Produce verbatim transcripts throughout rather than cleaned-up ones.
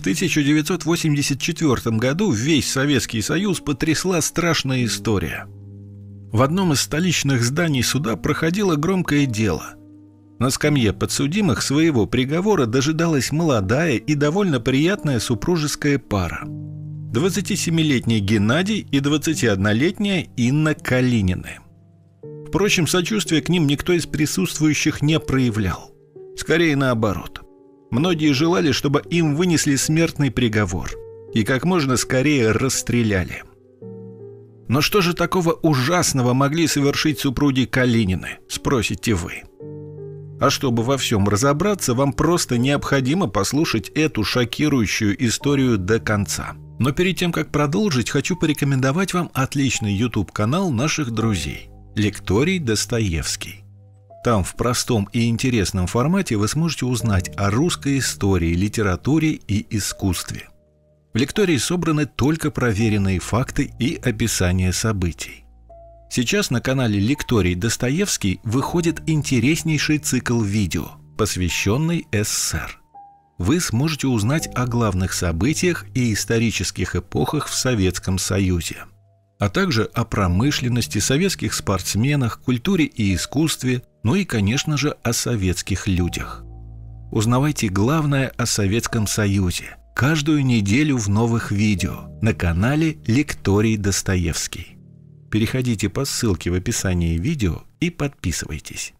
тысяча девятьсот восемьдесят четвёртом году весь Советский Союз потрясла страшная история. В одном из столичных зданий суда проходило громкое дело. На скамье подсудимых своего приговора дожидалась молодая и довольно приятная супружеская пара. двадцатисемилетний Геннадий и двадцатиоднолетняя Инна Калинины. Впрочем, сочувствия к ним никто из присутствующих не проявлял. Скорее наоборот. Многие желали, чтобы им вынесли смертный приговор и как можно скорее расстреляли. Но что же такого ужасного могли совершить супруги Калинины, спросите вы? А чтобы во всем разобраться, вам просто необходимо послушать эту шокирующую историю до конца. Но перед тем, как продолжить, хочу порекомендовать вам отличный YouTube-канал наших друзей «Лекторий Достоевский». Там в простом и интересном формате вы сможете узнать о русской истории, литературе и искусстве. В лектории собраны только проверенные факты и описание событий. Сейчас на канале «Лекторий Достоевский» выходит интереснейший цикл видео, посвященный СССР. Вы сможете узнать о главных событиях и исторических эпохах в Советском Союзе, а также о промышленности, советских спортсменах, культуре и искусстве, ну и, конечно же, о советских людях. Узнавайте главное о Советском Союзе каждую неделю в новых видео на канале «Лекторий Достоевский». Переходите по ссылке в описании видео и подписывайтесь.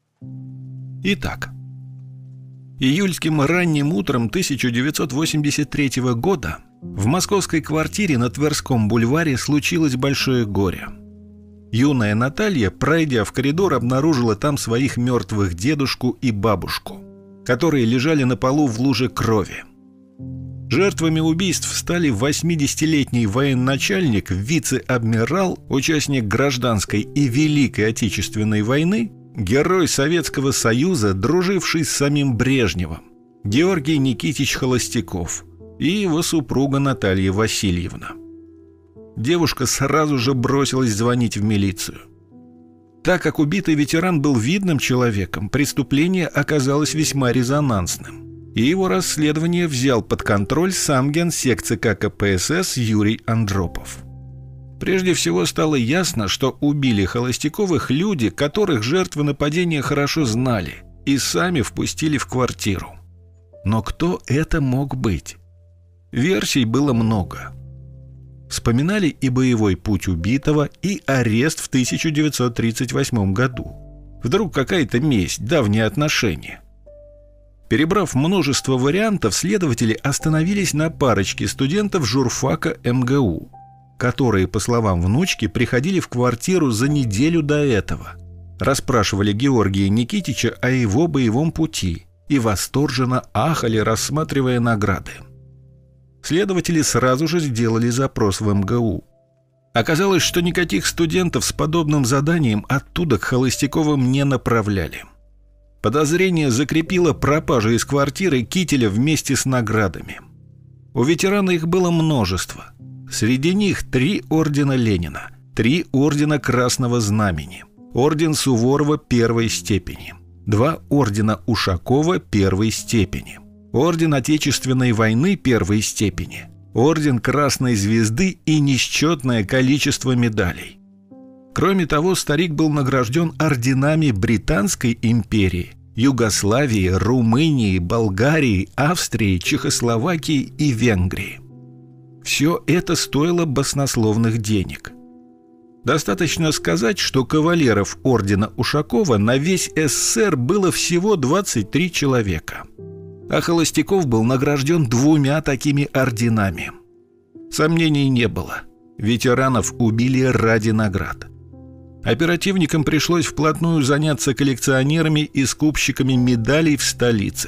Итак, июльским ранним утром тысяча девятьсот восемьдесят третьего года в московской квартире на Тверском бульваре случилось большое горе. Юная Наталья, пройдя в коридор, обнаружила там своих мертвых дедушку и бабушку, которые лежали на полу в луже крови. Жертвами убийств стали восьмидесятилетний военачальник, вице-адмирал, участник Гражданской и Великой Отечественной войны, герой Советского Союза, друживший с самим Брежневым, Георгий Никитич Холостяков и его супруга Наталья Васильевна. Девушка сразу же бросилась звонить в милицию. Так как убитый ветеран был видным человеком, преступление оказалось весьма резонансным, и его расследование взял под контроль сам генсек ЦК КПСС Юрий Андропов. Прежде всего стало ясно, что убили Холостяковых люди, которых жертвы нападения хорошо знали и сами впустили в квартиру. Но кто это мог быть? Версий было много. Вспоминали и боевой путь убитого, и арест в тысяча девятьсот тридцать восьмом году. Вдруг какая-то месть, давние отношения. Перебрав множество вариантов, следователи остановились на парочке студентов журфака эм гэ у, которые, по словам внучки, приходили в квартиру за неделю до этого, расспрашивали Георгия Никитича о его боевом пути и восторженно ахали, рассматривая награды. Следователи сразу же сделали запрос в эм гэ у. Оказалось, что никаких студентов с подобным заданием оттуда к Холостяковым не направляли. Подозрение закрепило пропажу из квартиры кителя вместе с наградами. У ветерана их было множество. Среди них три ордена Ленина, три ордена Красного Знамени, орден Суворова первой степени, два ордена Ушакова первой степени, орден Отечественной войны первой степени, орден Красной Звезды и несчетное количество медалей. Кроме того, старик был награжден орденами Британской империи, Югославии, Румынии, Болгарии, Австрии, Чехословакии и Венгрии. Все это стоило баснословных денег. Достаточно сказать, что кавалеров ордена Ушакова на весь эс эс эс эр было всего двадцать три человека, а Холостяков был награжден двумя такими орденами. Сомнений не было. Ветеранов убили ради наград. Оперативникам пришлось вплотную заняться коллекционерами и скупщиками медалей в столице.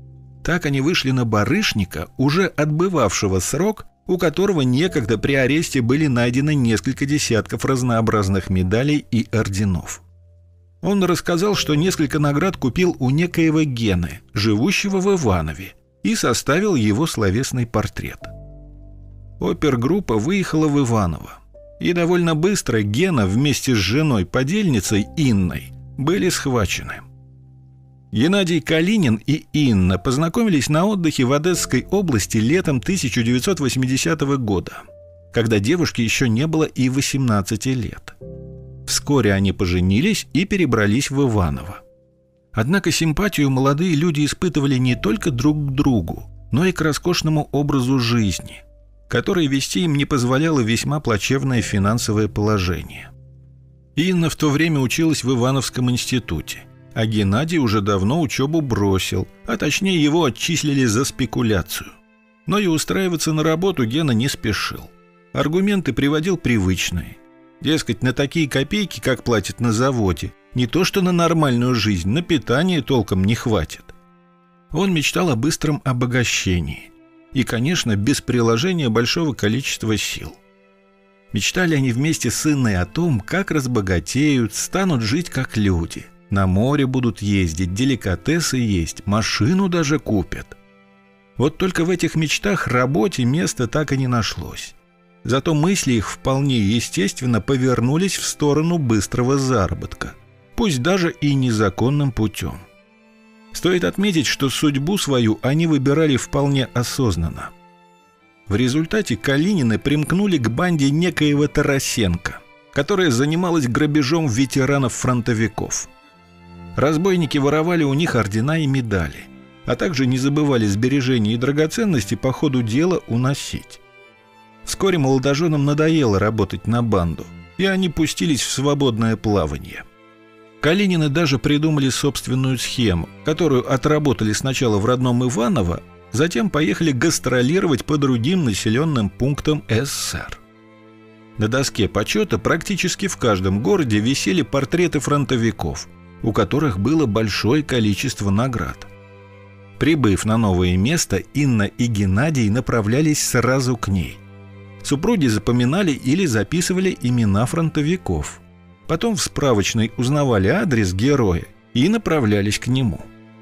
Так они вышли на барышника, уже отбывавшего срок, у которого некогда при аресте были найдены несколько десятков разнообразных медалей и орденов. Он рассказал, что несколько наград купил у некоего Гены, живущего в Иванове, и составил его словесный портрет. Опергруппа выехала в Иваново. И довольно быстро Гена вместе с женой-подельницей Инной были схвачены. Геннадий Калинин и Инна познакомились на отдыхе в Одесской области летом тысяча девятьсот восьмидесятого года, когда девушке еще не было и восемнадцати лет. Вскоре они поженились и перебрались в Иваново. Однако симпатию молодые люди испытывали не только друг к другу, но и к роскошному образу жизни, который вести им не позволяло весьма плачевное финансовое положение. Инна в то время училась в Ивановском институте, а Геннадий уже давно учебу бросил, а точнее его отчислили за спекуляцию. Но и устраиваться на работу Гена не спешил. Аргументы приводил привычные. Дескать, на такие копейки, как платят на заводе, не то что на нормальную жизнь, на питание толком не хватит. Он мечтал о быстром обогащении. И, конечно, без приложения большого количества сил. Мечтали они вместе с Инной о том, как разбогатеют, станут жить как люди. На море будут ездить, деликатесы есть, машину даже купят. Вот только в этих мечтах работе места так и не нашлось. Зато мысли их вполне естественно повернулись в сторону быстрого заработка, пусть даже и незаконным путем. Стоит отметить, что судьбу свою они выбирали вполне осознанно. В результате Калинины примкнули к банде некоего Тарасенко, которая занималась грабежом ветеранов-фронтовиков. Разбойники воровали у них ордена и медали, а также не забывали сбережения и драгоценности по ходу дела уносить. Вскоре молодоженам надоело работать на банду, и они пустились в свободное плавание. Калинины даже придумали собственную схему, которую отработали сначала в родном Иваново, затем поехали гастролировать по другим населенным пунктам СССР. На доске почета практически в каждом городе висели портреты фронтовиков, у которых было большое количество наград. Прибыв на новое место, Инна и Геннадий направлялись сразу к ней. Супруги запоминали или записывали имена фронтовиков. Потом в справочной узнавали адрес героя и направлялись к нему.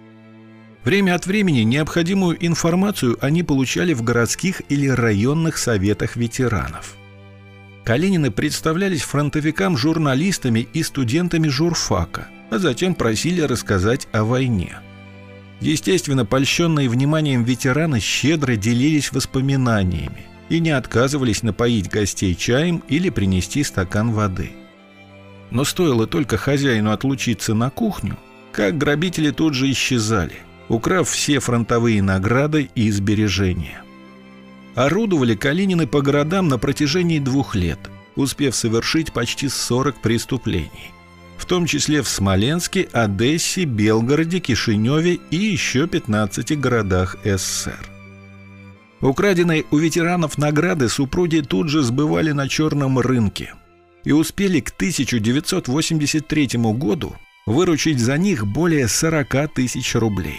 Время от времени необходимую информацию они получали в городских или районных советах ветеранов. Калинины представлялись фронтовикам журналистами и студентами журфака, а затем просили рассказать о войне. Естественно, польщенные вниманием ветераны щедро делились воспоминаниями и не отказывались напоить гостей чаем или принести стакан воды. Но стоило только хозяину отлучиться на кухню, как грабители тут же исчезали, украв все фронтовые награды и сбережения. Орудовали Калинины по городам на протяжении двух лет, успев совершить почти сорок преступлений, в том числе в Смоленске, Одессе, Белгороде, Кишиневе и еще пятнадцати городах СССР. Украденные у ветеранов награды супруги тут же сбывали на черном рынке и успели к тысяча девятьсот восемьдесят третьему году выручить за них более сорока тысяч рублей.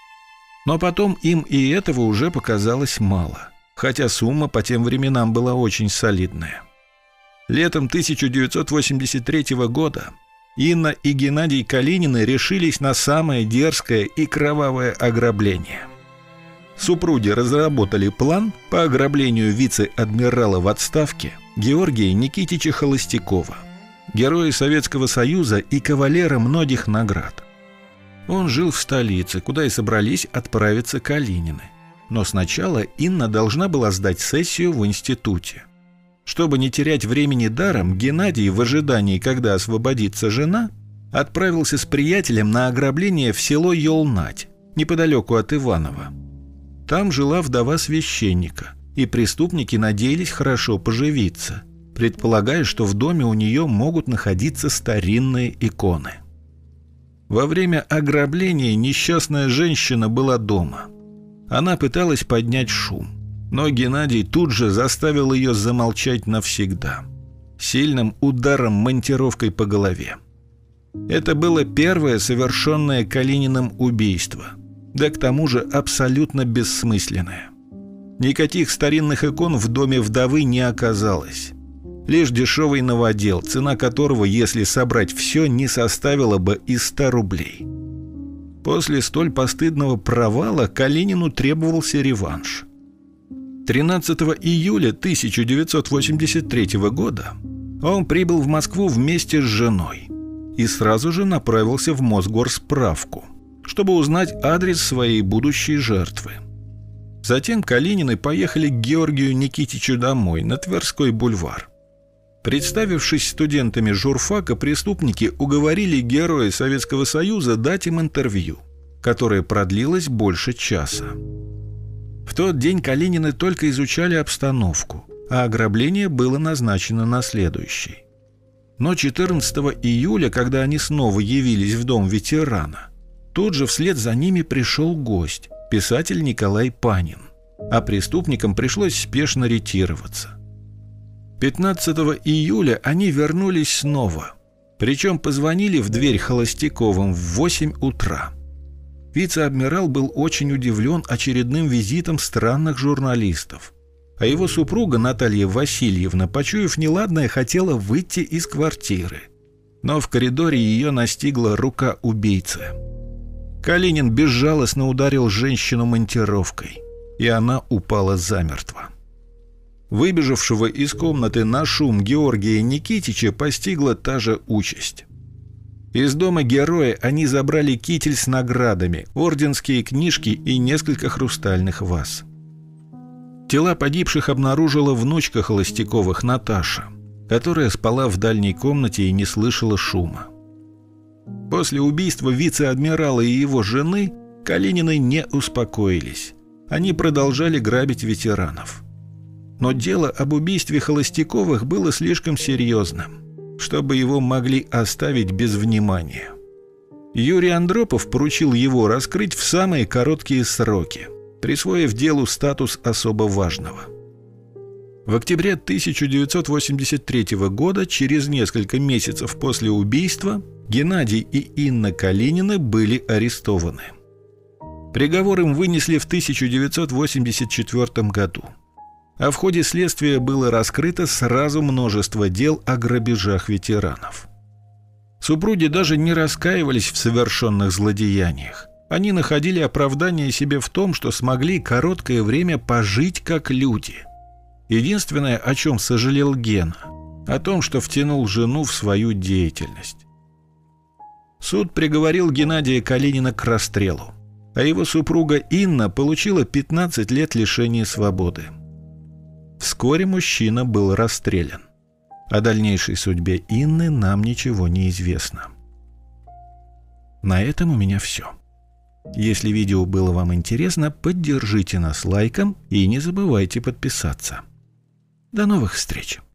Но потом им и этого уже показалось мало, хотя сумма по тем временам была очень солидная. Летом тысяча девятьсот восемьдесят третьего года Инна и Геннадий Калинины решились на самое дерзкое и кровавое ограбление. Супруги разработали план по ограблению вице-адмирала в отставке Георгия Никитича Холостякова, героя Советского Союза и кавалера многих наград. Он жил в столице, куда и собрались отправиться Калинины. Но сначала Инна должна была сдать сессию в институте. Чтобы не терять времени даром, Геннадий, в ожидании, когда освободится жена, отправился с приятелем на ограбление в село Елнать, неподалеку от Иванова. Там жила вдова священника, и преступники надеялись хорошо поживиться, предполагая, что в доме у нее могут находиться старинные иконы. Во время ограбления несчастная женщина была дома. Она пыталась поднять шум, но Геннадий тут же заставил ее замолчать навсегда, сильным ударом монтировкой по голове. Это было первое совершенное Калининым убийство, да к тому же абсолютно бессмысленное. Никаких старинных икон в доме вдовы не оказалось. Лишь дешевый новодел, цена которого, если собрать все, не составила бы и ста рублей. После столь постыдного провала Калинину требовался реванш. тринадцатого июля тысяча девятьсот восемьдесят третьего года он прибыл в Москву вместе с женой и сразу же направился в Мосгорсправку, чтобы узнать адрес своей будущей жертвы. Затем Калинины поехали к Георгию Никитичу домой на Тверской бульвар. Представившись студентами журфака, преступники уговорили героя Советского Союза дать им интервью, которое продлилось больше часа. В тот день Калинины только изучали обстановку, а ограбление было назначено на следующий. Но четырнадцатого июля, когда они снова явились в дом ветерана, тут же вслед за ними пришел гость, писатель Николай Панин, а преступникам пришлось спешно ретироваться. пятнадцатого июля они вернулись снова, причем позвонили в дверь Холостяковым в восемь утра. Вице-адмирал был очень удивлен очередным визитом странных журналистов, а его супруга Наталья Васильевна, почуяв неладное, хотела выйти из квартиры, но в коридоре ее настигла рука убийцы. Калинин безжалостно ударил женщину монтировкой, и она упала замертво. Выбежавшего из комнаты на шум Георгия Никитича постигла та же участь. Из дома героя они забрали китель с наградами, орденские книжки и несколько хрустальных ваз. Тела погибших обнаружила внучка Холостяковых Наташа, которая спала в дальней комнате и не слышала шума. После убийства вице-адмирала и его жены Калинины не успокоились. Они продолжали грабить ветеранов. Но дело об убийстве Холостяковых было слишком серьезным, чтобы его могли оставить без внимания. Юрий Андропов поручил его раскрыть в самые короткие сроки, присвоив делу статус особо важного. В октябре тысяча девятьсот восемьдесят третьего года, через несколько месяцев после убийства, Геннадий и Инна Калинины были арестованы. Приговор им вынесли в тысяча девятьсот восемьдесят четвёртом году. А в ходе следствия было раскрыто сразу множество дел о грабежах ветеранов. Супруги даже не раскаивались в совершенных злодеяниях. Они находили оправдание себе в том, что смогли короткое время пожить как люди. Единственное, о чем сожалел Гена, о том, что втянул жену в свою деятельность. Суд приговорил Геннадия Калинина к расстрелу, а его супруга Инна получила пятнадцать лет лишения свободы. Вскоре мужчина был расстрелян. О дальнейшей судьбе Инны нам ничего не известно. На этом у меня все. Если видео было вам интересно, поддержите нас лайком и не забывайте подписаться. До новых встреч!